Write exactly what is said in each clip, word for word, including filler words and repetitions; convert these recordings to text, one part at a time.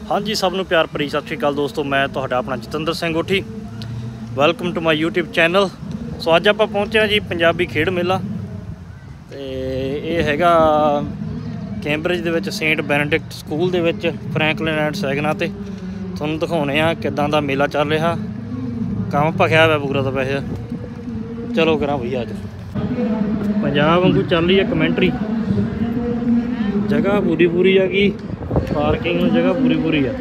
हाँ जी, सब नूं प्यार भरी सत श्री अकाल दोस्तों। मैं तुहाडा अपना Jatinder Singh Gothi. Welcome to my YouTube channel. So अज आपां पहुंचे जी पंजाबी खेड मेला, ते ये हैगा कैंबरिज दे विच सेंट बेनेडिक्ट स्कूल दे विच फ्रैंकलिन एंड सैगना ते तुहानूं दिखाउने आ किदां दा मेला चल रहा। काम भखिया हुआ पूरा तो वैसे। चलो करा भैया, अज पंजाब वांगू चल रही है कमेंट्री। जगह पूरी पूरी है कि पार्किंग में जगह पूरी पूरी है।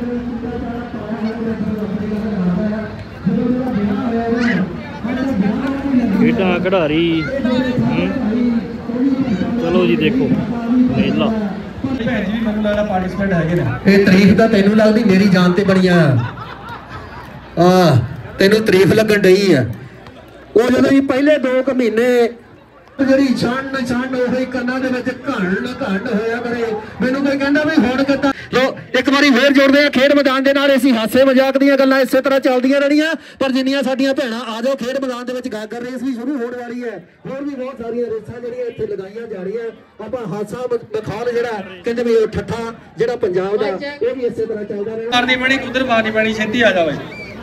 खेडां खिडारी, चलो जी देखो मेला। तारीफ तो तेनू लगती, मेरी जान ते बड़ी आ तेनू तारीफ लगन डई है। वो जो पहले दो क महीने जी छंड छंड उ कन्ना दे विच घंड घंड होया करे, मैनू कोई कहंदा भी हुण किदां। लो एक बारी फिर जोड़दे आ खेड मैदान दे नाल। असीं हासे मजाक दीयां गल्लां इसे तरह चलदियां रहणीਆਂ, पर जिन्नियां साडीਆਂ भैणां आ जाओ खेड मैदान दे विच गागर रेस भी शुरू होण वाली है। होर भी बहुत सारियां रेसां ਜਿਹੜੀਆਂ ਇੱਥੇ ਲਗਾਈਆਂ ਜਾ ਰਹੀਆਂ। ਆਪਾਂ ਹਾਸਾ ਬਖਾਲ ਜਿਹੜਾ ਕਹਿੰਦੇ ਵੀ ਉਹ ਠੱਠਾ ਜਿਹੜਾ ਪੰਜਾਬ ਦਾ ਇਹ ਵੀ ਇਸੇ ਤਰ੍ਹਾਂ ਚੱਲਦਾ ਰਹਿਣਾ। ਕਰਨੀ ਪੈਣੀ ਉਧਰ ਮਾਰਨੀ ਪੈਣੀ, ਛੇਤੀ ਆ ਜਾਵੇ।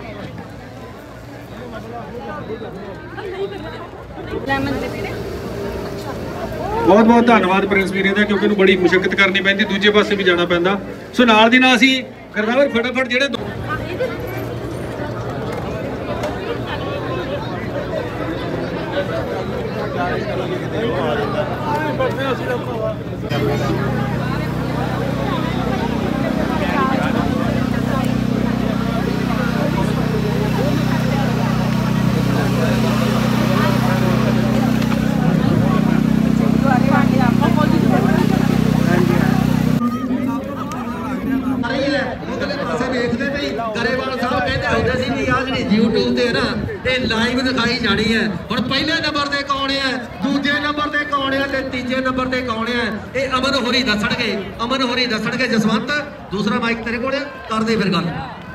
बहुत बहुत धन्यवाद प्रिंस वीरे का, क्योंकि बड़ी मुशक्कत करनी पैंदी, दूजे पासे भी जाना पैंदा। सो नाल दी नाल असीं गुरदावर फटाफट जेड़े यूट्यूब ते ना लाइव दिखाई जानी है। हुण पहले नंबर ते कौन है, दूजे नंबर ते कौन है ते तीजे नंबर ते कौन है, ये अमन होरी दसणगे। अमन होरी दसणगे। जसवंत दूसरा माइक तेरे कोल कर दे फिर गल।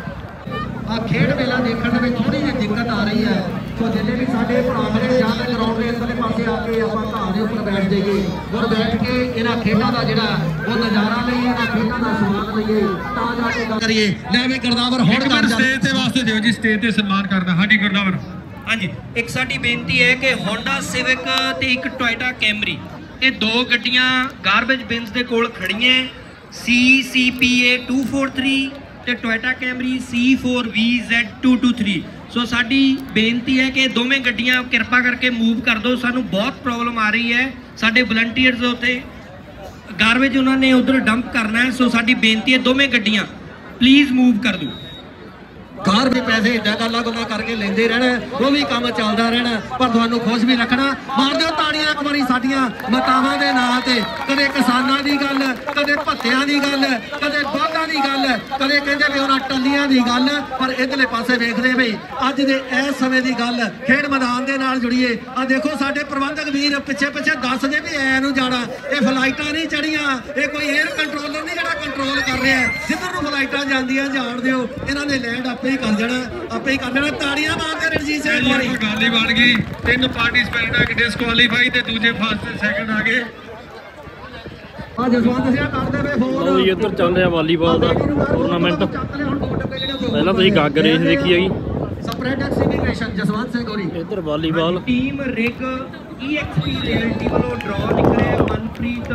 आ खेड मेला देखने में थोड़ी जी दिक्कत आ रही है। तो जिन्हें भी साडे भरा मेरे जान ग्राउंड के इधरले पासे आके आपां घाह दे उपर बैठ जाइए और बैठ के इन्हां खेडां दा जिहड़ा वो नज़ारा लईए, इन्हां खेडां दा स्वाद लईए, तां जाके करिए। ले वे गुरदावर हुण कर स्टेज ते वास्ते दिओ जी, स्टेज ते सन्मान करना। हाँ जी गुरदावर। हाँ जी, एक साडी बेनती है कि होंडा सिविक ते एक टोयोटा कैमरी, ये दो गड्डियां गारबेज बिन्स दे कोल खड़ियां। C C P A two four three ते Toyota Camry C four V Z two two three. So साडी बेनती है कि दोवें गड्डियां किरपा करके मूव कर दो, सानू बहुत प्रॉब्लम आ रही है। साडे वलंटियर्स उत्ते गारबेज उन्होंने उधर डंप करना है। सो साडी बेनती है दोवें गड्डियां प्लीज़ मूव कर दो। घर भी पैसे इदा गल्लां गुल्लां करके लेंदे रहना, वो भी काम चलता रहना, पर तुहानू खुश भी रखना। मार दो ताड़ियां एक बारी साडियां मतावां दे नां ते। कदे किसानां दी गल, कदे भत्तियां दी गल, कदे दुधां दी गल, कदे कहंदे भी उन्हां टल्लियां दी गल, पर इधरले पासे वेखदे बई अज दे इस समय दी गल खेड मैदान दे नाल जुड़ीए। आ देखो साडे प्रबंधक वीर पिछे पिछे दसदे भी ऐ नूं जाना, ये फ्लाइटां नहीं चढ़ियां, ये कोई एयर कंट्रोलर नहीं जिहड़ा कंट्रोल कर रहा है। जिधर नूं फ्लाइटां जांदियां जाण दिओ, इन्हां ने लैंड आपे कर देना, आपे ही कर देना। ताड़ियां मारदे रणजीत सिंह वाली गल ही बन गई। तीन पार्टिसिपेंट है, डिस्क्वालीफाई ते दूजे फर्स्ट ते सेकंड आ गए। आ जसवंत सिंह करदे वे फोन। जी इधर चल रहा वालीबॉल का टूरनामेंट। पहला तो गागर रेस देखी हैगी, स्प्रेड एक्सीलरेशन। जसवंत सिंह होरी इधर वालीबॉल। टीम रिक ई एक्स पी रियल्टी वालों ड्रॉ निकले Manpreet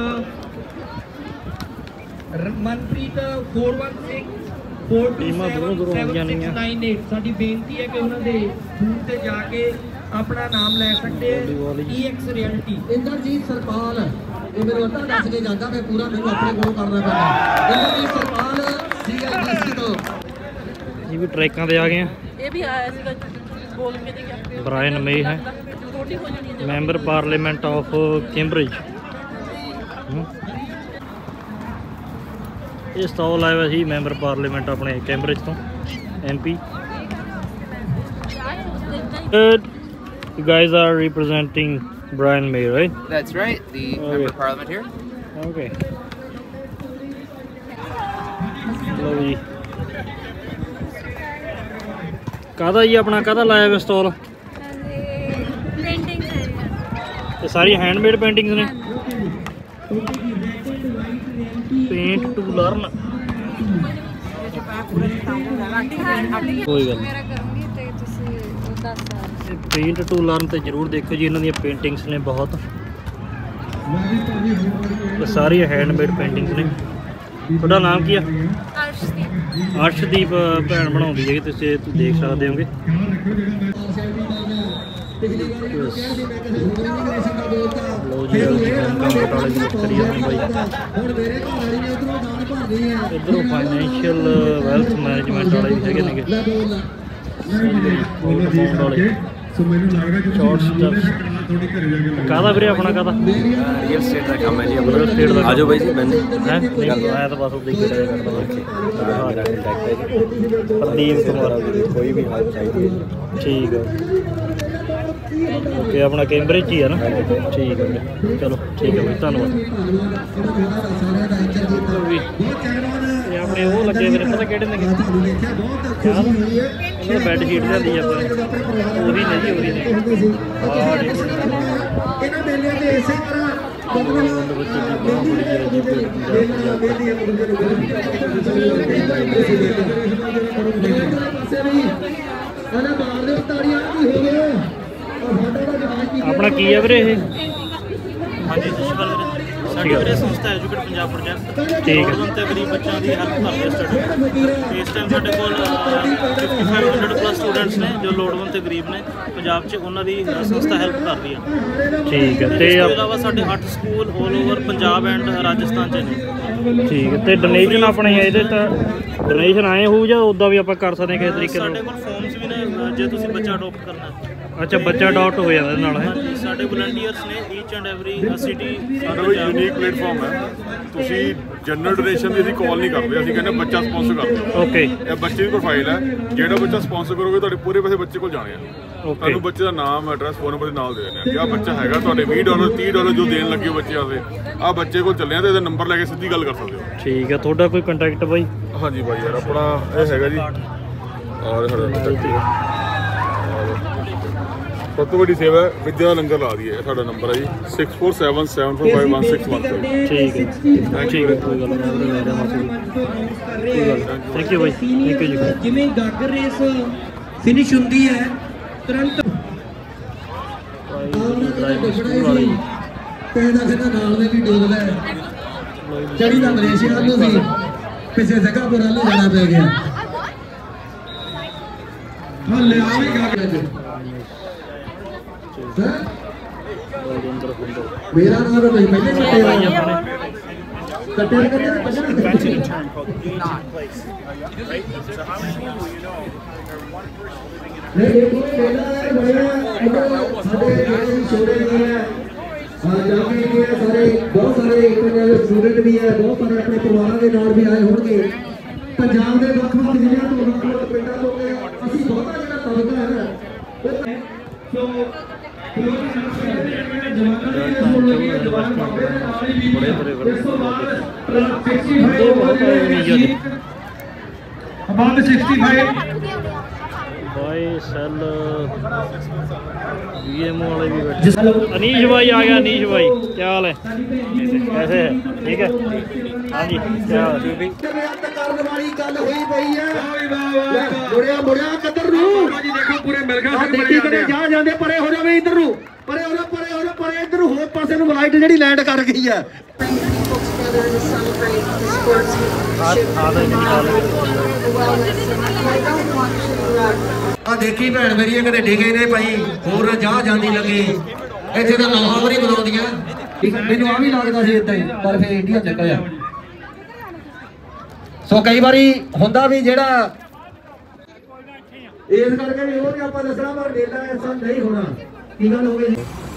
Manpreet four one six four two seven six nine eight. साडी बेनती है कि उन्होंने फूड से जाके अपना नाम ले सकते हैं। E X realty Inderjit Sarpal, ये मेरे वटा दस के जाता, मैं पूरा मैंने अपने को करना पैंदा। Inderjit Sarpal C I D C तो ये भी ट्रैकों पे आ गए हैं। ये भी आया सीगा बोल के देखिए। ब्रायन मे है मैंबर पार्लीमेंट ऑफ कैंब्रिज। ये स्टॉल आया हुआ ही मैंबर पार्लीमेंट अपने कैंब्रिज तो M P. You guys are representing Brian May, right? That's right, the okay. member of parliament here. Okay. Lovely. कादा जी अपना कादा लाया हुआ स्टॉल? पेंटिंग्स है ये सारी हैंडमेड पेंटिंग्स ने। पेंट टू लर्न ਕੋਈ ਗੱਲ ਮੇਰਾ ਕਰੂੰਗੀ ਤੇ ਤੁਸੀਂ ਉਹ ਦੱਸ ਦਿਓ। ਪੇਂਟ ਟੂਲ ਆਰਨ ਤੇ ਜ਼ਰੂਰ ਦੇਖੋ ਜੀ, ਇਹਨਾਂ ਦੀਆਂ ਪੇਂਟਿੰਗਸ ਨੇ ਬਹੁਤ, ਇਹ ਸਾਰੀਆਂ ਹੈਂਡਮੇਡ ਪੇਂਟਿੰਗਸ ਨੇ। ਤੁਹਾਡਾ ਨਾਮ ਕੀ ਆ? ਅਰਸ਼ਦੀਪ। ਅਰਸ਼ਦੀਪ ਭੈਣ ਬਣਾਉਂਦੀ ਹੈ, ਤੁਸੀਂ ਤੁਸੀਂ ਦੇਖ ਸਕਦੇ ਹੋਗੇ। ਲੋ ਜੀ ਕੰਪਿਊਟਰ ਵਾਲੇ ਦੀ ਬਾਤ ਕਰੀਏ ਆਪਣੀ ਬਾਈ, ਇੱਧਰੋਂ ਫਾਈਨੈਂਸ਼ੀਅਲ ਵੈਲਥ ਮੈਨੇਜਮੈਂਟ ਵਾਲੇ ਵੀ ਹੈਗੇ ਨੇਗੇ ਵਾਲੇ। ਸੋ ਮੈਨੂੰ ਲੱਗਦਾ ਕਿ ਸ਼ਾਰਟ ਸਟੈਪਸ ਕਾਹਦਾ ਵੀਰੇ ਆਪਣਾ ਕਾਹਦਾ ਰੀਅਲ ਸਟੇਟ ਦਾ ਕੰਮ ਹੈ ਜੀ ਆਪਣਾ। ਰੀਅਲ ਸਟੇਟ ਦਾ ਆਜੋ ਬਾਈ ਜੀ ਬੰਦੇ ਹੈ ਨਹੀਂ ਆਇਆ ਤਾਂ ਬਸ ਉਹ ਦੇਖ ਰਿਹਾ ਕਰਦਾ ਮੇਰਾ ਕੰਟੈਕਟ ਹੈ ਜੀ। ਪ੍ਰਦੀਪ ਕੁਮਾਰ ਕੋਈ ਵੀ ਹੈਲਪ ਚਾਹੀਦੀ ਹੈ ਠੀਕ ਹੈ ਓਕੇ, ਆਪਣਾ ਕੈਂਬਰਿਜ ਹੀ ਹੈ ਨਾ? ਠੀਕ ਹੈ ਵੀਰੇ, ਚਲੋ ਠੀਕ ਹੈ ਬਾਈ, ਧੰਨਵਾਦ। ਵੀ ਇਹ ਆਪਣੇ ਉਹ ਲੱਗੇ ਵੀਰੇ, ਪਤਾ ਕਿਹੜੇ ਨੇ? ਇਹਨਾਂ ਬੈੱਡ ਸ਼ੀਟ ਲਿਆਂਦੀ ਆਪਾਂ ਉਹੀ ਨੇ ਜੀ, ਉਹੀ ਨੇ। ਆਹ ਦੇਖੋ ਇਹਨਾਂ ਮੇਲਿਆਂ ਦੇ ਇਸੇ ਤਰ੍ਹਾਂ ਬੰਦ ਬੱਚੇ ਦੀ ਬਾਹ ਬੜੀ ਹੈ ਜੀ, ਆਪਣਾ ਕੀ ਹੈ ਵੀਰੇ ਇਹ? ਹਾਂਜੀ ਸਤਿ ਸ਼੍ਰੀ ਅਕਾਲ ਵੀਰੇ। ਸਾਡੀ ਵੀਰੇ ਸੰਸਥਾ ਐਜੂਕੇਟ ਪੰਜਾਬ ਪ੍ਰੋਜੈਕਟ ਠੀਕ ਹੈ। ਲੋੜਵੰਦ ਤੇ ਗਰੀਬ ਬੱਚਿਆਂ ਦੀ ਹੈਲਪ ਕਰਦੇ ਆ ਸਟੱਡੀ। ਇਸ ਟਾਈਮ ਸਾਡੇ ਕੋਲ ਪਚਪਨ ਸੌ ਪਲੱਸ ਸਟੂਡੈਂਟਸ ਨੇ ਜੋ ਲੋੜਵੰਦ ਤੇ ਗਰੀਬ ਨੇ ਪੰਜਾਬ 'ਚ, ਉਹਨਾਂ ਦੀ ਅ, ਸੰਸਥਾ ਹੈਲਪ ਕਰ ਰਹੀ ਆ। ਠੀਕ ਹੈ। ਇਸ ਤੇ ਤੋਂ ਇਲਾਵਾ ਸਾਡੇ ਅੱਠ school all over Punjab and Rajasthan 'ਚ ਨੇ। ਠੀਕ ਹੈ। ਤੇ ਡੋਨੇਸ਼ਨ ਆਪਣੇ ਇਹਦੇ ਤਾਂ ਡੋਨੇਸ਼ਨ ਆਏ ਹੋਊ ਜਾਂ ਉੱਦਾਂ ਵੀ ਆਪਾਂ ਕਰ ਸਕਦੇ ਹਾਂ ਕਿਸੇ ਤਰੀਕੇ ਸਾਡੇ ਨਾਲ? ਕੋਲ ਫਾਰਮਸ ਵੀ ਨੇ ਅ, ਜੇ ਤੁਸੀਂ ਬੱਚਾ ਅਡਾਪਟ ਕਰਨਾ ਹੈ। ਅੱਛਾ, ਬੱਚਾ ਅਡਾਪਟ ਹੋ ਜਾਂਦਾ ਇਹਦੇ ਨਾਲ ਹੈ? ਹਾਂਜੀ, ਸਾਡੇ ਵਲੰਟੀਅਰਸ ਨੇ ਈਚ ਐਂਡ ਐਵਰੀ ਸਿਟੀ। ਸਾਡਾ ਕੋਈ ਯੂਨੀਕ ਪਲੇਟਫਾਰਮ ਹੈ। ਤੁਸੀਂ ਜਨਰਲ ਡੋਨੇਸ਼ਨ ਦੀ ਅਸੀਂ ਕਾਲ ਨਹੀਂ ਕਰਦੇ, ਅਸੀਂ ਕਹਿੰਦੇ ਬੱਚਾ ਸਪਾਂਸਰ ਕਰਦੇ ਹਾਂ। ਓਕੇ ਇਹ ਬੱਚੇ ਦੀ ਪ੍ਰੋਫਾਈਲ ਹੈ, ਜਿਹੜਾ ਬੱਚਾ ਸਪਾਂਸਰ ਕਰੋਗੇ ਤੁਹਾਡੇ ਪੂਰੇ ਪੈਸੇ ਬੱਚੇ ਕੋਲ ਜਾਣੇ ਆ। ਓਕੇ ਤੁਹਾਨੂੰ ਬੱਚੇ ਦਾ ਨਾਮ, ਐਡਰੈਸ, ਫੋਨ ਨੰਬਰ ਦੇ ਨਾਲ ਦੇ ਦੇਣੇ ਆ ਕਿ ਆਹ ਬੱਚਾ ਹੈਗਾ ਤੁਹਾਡੇ ਵੀਹ ਡਾਲਰ ਤੀਹ ਡਾਲਰ ਜੋ ਦੇਣ ਲੱਗੇ ਹੋ ਬੱਚੇ ਆਵੇ, ਆਹ ਬੱਚੇ ਕੋਲ ਚੱਲੇ ਆ ਤੇ ਇਹਦਾ ਨੰਬਰ ਲੈ ਕੇ ਸਿੱਧੀ ਗੱਲ ਕਰ ਸਕਦੇ ਹੋ। ਠੀਕ ਹੈ। ਤੁਹਾਡਾ ਕੋਈ ਕੰਟੈਕਟ ਬਾਈ? ਹਾਂਜੀ ਬਾਈ ਯਾਰ, ਆਪਣਾ ਇਹ ਹੈਗਾ ਜੀ, ਔਰ ਸਾਡਾ contact ਹੈ। ਸਭ ਤੋਂ ਵੱਡੀ ਸੇਵਾ ਹੈ ਵਿਦਿਆ ਦਾ ਲੰਗਰ ਲਾ ਦਈਏ, ਸਾਡਾ ਨੰਬਰ ਹੈ ਜੀ six four seven seven four five one six one seven. ਠੀਕ ਹੈ ਠੀਕ ਹੈ, ਕੋਈ ਗੱਲ ਨਹੀਂ, ਲੈ ਰਿਹਾ ਮਾਸੀ ਕੋਈ ਗੱਲ। ਥੈਂਕ ਯੂ ਬਾਈ, ਥੈਂਕ ਯੂ ਜੀ। ਜਿਵੇਂ ਗਾਗਰ ਰੇਸ ਫਿਨਿਸ਼ ਹੁੰਦੀ ਹੈ ਤੁਰੰਤ ਸਕੂਲ ਵਾਲੇ ਜੀ। ਪੈਦਾ ਖੇਡਾ ਨਾਲ ਦੇ ਵੀ ਡੋਲਦਾ ਹੈ। ਚੜੀ ਦਾ ਮਲੇਸ਼ੀਆ ਨੂੰ ਸੀ, ਪਿੱਛੇ ਸਿੰਗਾਪੁਰ ਵੱਲ ਨੂੰ ਜਾਣਾ ਪੈ ਗਿਆ। ਹੱਲੇ ਆਵੇਗਾ ਮੇਰਾ ਨਾਮ ਤਾਂ ਨਹੀਂ ਪਹਿਲੇ ਕੱਟੇ ਹੋਏ ਆ ਕੱਟੇ ਕੱਟੇ ਨਹੀਂ ਦੇਖੋ ਮੇਰਾ ਬੜਿਆ ਇੱਧਰ ਸਾਡੇ ਜਿਹੜੇ ਛੋਟੇ ਵੀ ਹੈ ਹਾਂ ਜਾਮੇ ਵੀ ਹੈ, ਸਾਰੇ ਬਹੁਤ ਸਾਰੇ ਇੰਟਰਨੈਸ਼ਨਲ ਸਟੂਡੈਂਟ ਵੀ ਹੈ, ਬਹੁਤ ਸਾਰੇ ਆਪਣੇ ਪਰਿਵਾਰਾਂ ਦੇ ਨਾਲ ਵੀ ਆਏ ਹੋਣਗੇ। ਪੰਜਾਬ ਦੇ ਵੱਖ ਵੱਖ ਜ਼ਿਲ੍ਹਿਆਂ ਤੋਂ ਵੱਖ ਵੱਖ ਪਿੰਡਾਂ ਤੋਂ ਅਸੀਂ ਬਹੁਤਾ ਜਿਹੜਾ ਤਬਕਾ ਹੈ ਨਾ ਸੋ ਅਬਾਊਟ ਸਿਕਸਟੀ ਫਾਈਵ ਬਾਈ ਸੈਲ ਵੀਐਮਓ ਵਾਲੇ ਵੀ ਬੈਠੇ। ਅਨੀਸ਼ ਭਾਈ ਆ ਗਿਆ, ਅਨੀਸ਼ ਭਾਈ ਕੀ ਹਾਲ ਹੈ? कैसे है? ठीक है हाँ जी, क्या ਕਰਨ ਵਾਲੀ ਗੱਲ ਹੋਈ ਪਈ ਹੈ। ਮੁੜਿਆ ਮੁੜਿਆ ਕਿੱਧਰ ਨੂੰ ਜੀ ਦੇਖੋ ਪੂਰੇ ਮਿਲ ਗਏ ਆ ਦੇਖੀ ਕਿਤੇ ਜਾ ਜਾਂਦੇ ਪਰੇ ਹੋ ਜਾਵੇ ਇੱਧਰ ਨੂੰ, ਪਰੇ ਹੋ ਜਾ ਪਰੇ ਹੋ ਜਾ ਪਰੇ ਇੱਧਰ ਨੂੰ, ਹੋਰ ਪਾਸੇ ਨੂੰ ਫਲਾਈਟ ਜਿਹੜੀ ਲੈਂਡ ਕਰ ਗਈ ਹੈ। ਆ ਦੇਖੀ ਭੈਣ ਮੇਰੀ ਕਿਤੇ ਡਿਗੇ ਨੇ ਭਾਈ, ਹੋਰ ਜਾ ਜਾਂਦੀ ਲੱਗੀ ਇੱਥੇ ਤਾਂ ਨੌਹਾਂ ਵਾਰੀ ਬੁਲਾਉਂਦੀਆਂ। ਮੈਨੂੰ ਆ ਵੀ ਲੱਗਦਾ ਸੀ ਇਦਾਂ ਹੀ, ਪਰ ਫਿਰ ਇੰਡੀਆ ਨਿਕਲਿਆ। ਸੋ ਕਈ ਵਾਰੀ ਹੁੰਦਾ ਵੀ ਜਿਹੜਾ ਇਸ ਕਰਕੇ ਵੀ ਉਹ ਵੀ ਆਪਾਂ ਦੱਸਣਾ, ਪਰ ਮੇਲਾ ਐਸਾ ਨਹੀਂ ਹੋਣਾ। ਕੀ ਗੱਲ ਹੋ ਗਈ?